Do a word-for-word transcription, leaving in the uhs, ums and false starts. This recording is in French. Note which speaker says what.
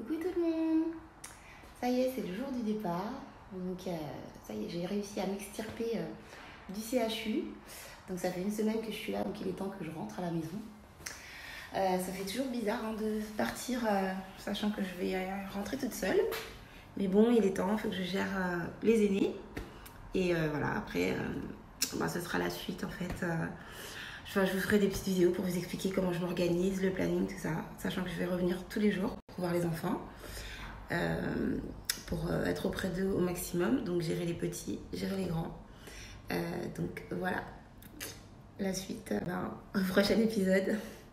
Speaker 1: Coucou tout le monde. Ça y est, c'est le jour du départ. Donc euh, ça y est, j'ai réussi à m'extirper euh, du C H U. Donc ça fait une semaine que je suis là, donc il est temps que je rentre à la maison. Euh, ça fait toujours bizarre hein, de partir, euh, sachant que je vais euh, rentrer toute seule. Mais bon, il est temps, il faut que je gère euh, les aînés. Et euh, voilà, après, euh, bah, ce sera la suite en fait. Euh, je, je vous ferai des petites vidéos pour vous expliquer comment je m'organise, le planning, tout ça. Sachant que je vais revenir tous les jours pour voir les enfants. Euh, pour euh, être auprès d'eux au maximum. Donc gérer les petits, gérer les grands. Euh, donc voilà. La suite, euh, ben, au prochain épisode.